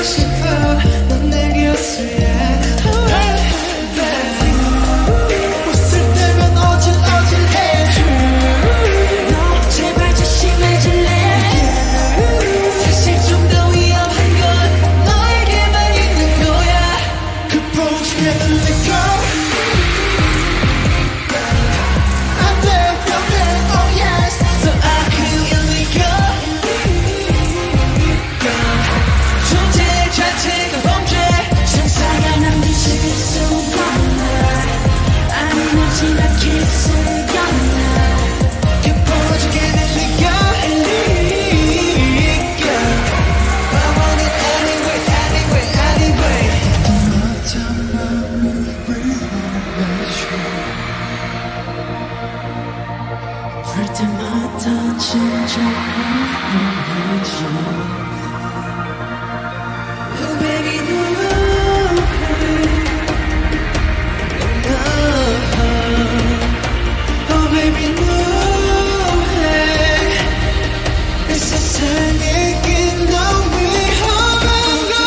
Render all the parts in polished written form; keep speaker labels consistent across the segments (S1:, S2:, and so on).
S1: 싶어 넌 내 곁에 웃을 때면 어질어질해 너 제발 조심해질래 사실 좀 더 위험한 건 너에게만 있는 거야 그 보증에 let go 볼 때마다 진짜 궁금해져 Oh baby Oh baby 누구해 이 세상에 낀 너 위험한 걸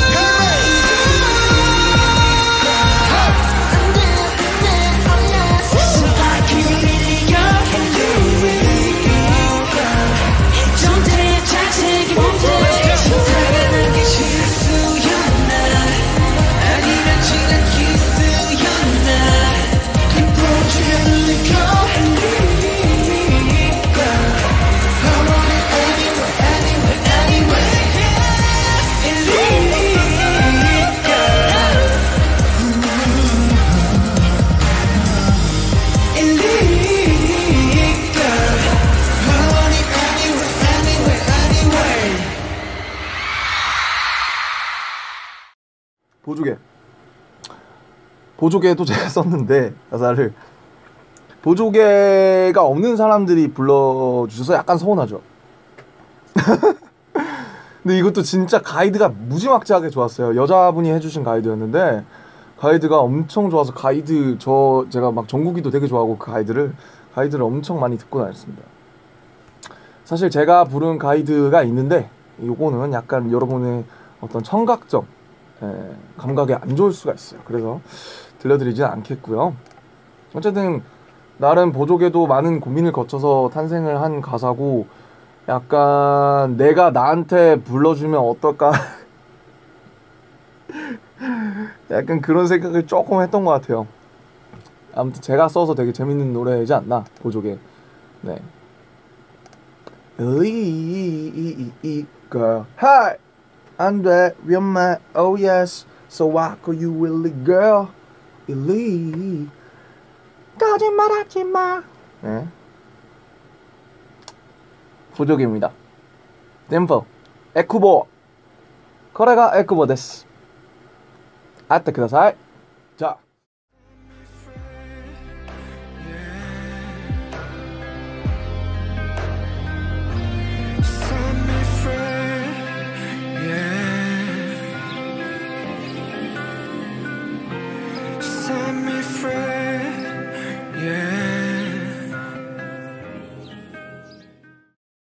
S2: 보조개도 제가 썼는데 가사를 보조개가 없는 사람들이 불러주셔서 약간 서운하죠. 근데 이것도 진짜 가이드가 무지막지하게 좋았어요. 여자분이 해주신 가이드였는데 가이드가 엄청 좋아서 제가 막 정국이도 되게 좋아하고 그 가이드를 엄청 많이 듣고 다녔습니다. 사실 제가 부른 가이드가 있는데 요거는 약간 여러분의 어떤 청각적 감각에 안 좋을 수가 있어요. 그래서 들려드리진 않겠고요. 어쨌든 나름 보조개도 많은 고민을 거쳐서 탄생을 한 가사고 약간 내가 나한테 불러주면 어떨까 약간 그런 생각을 조금 했던 것 같아요. 아무튼 제가 써서 되게 재밌는 노래이지 않나 보조개. 네. girl hi 안 돼 위험해 oh yes so why could you really girl really 거짓말하지 마. 네. 보조개입니다. 댐퍼 에쿠보 거래가 에쿠보 데스 아떼 쿠다사이. 자